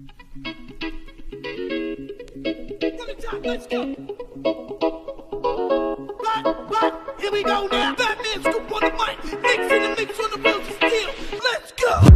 Let's go. Right, here we go now. Batman scoop on the mic, mix in the mix on the wheels of steel. Let's go.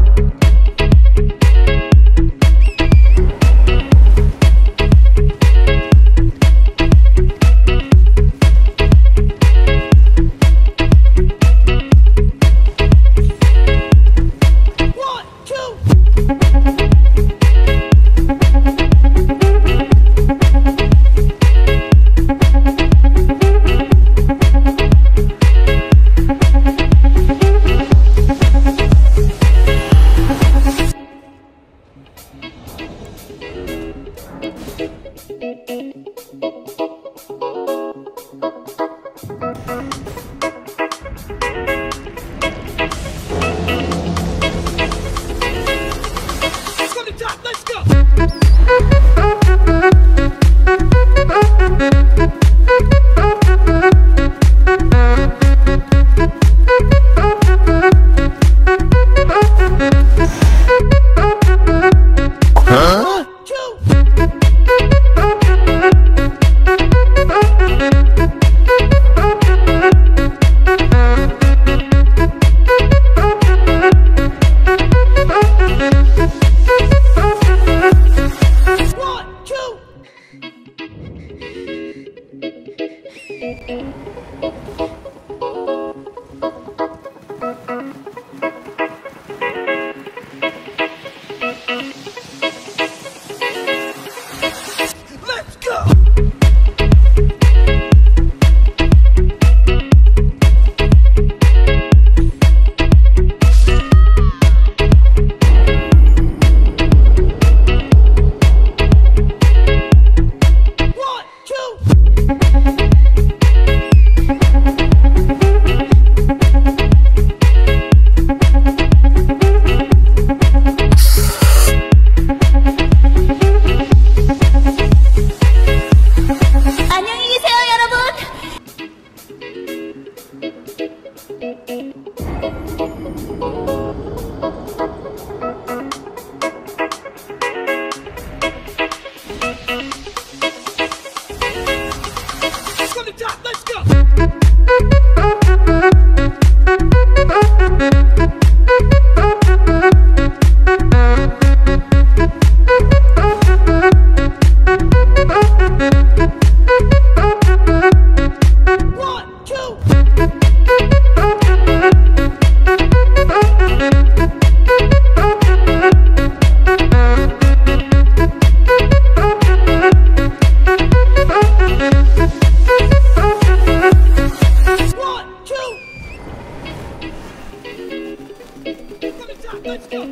Let's go.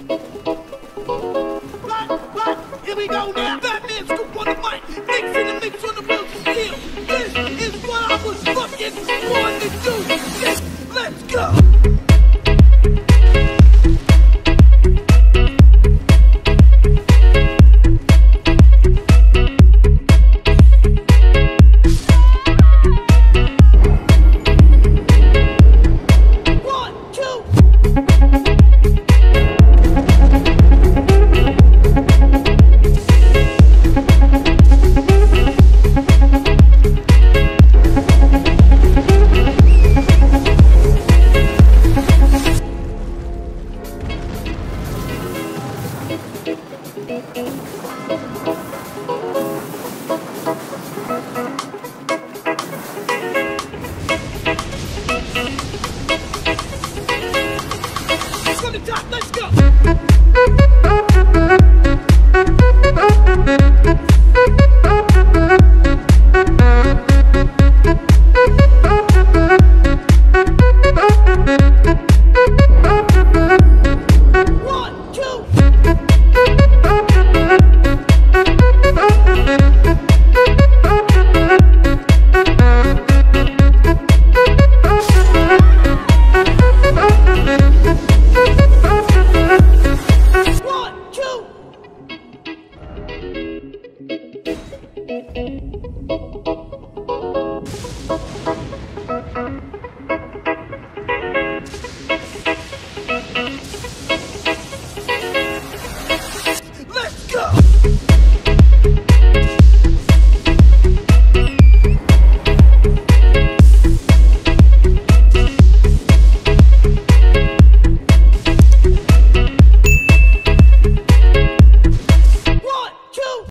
Right, here we go now. Batman scoop on the mic, mix in the mix on the wheels of steel. This is what I was fucking born to do. Let's go.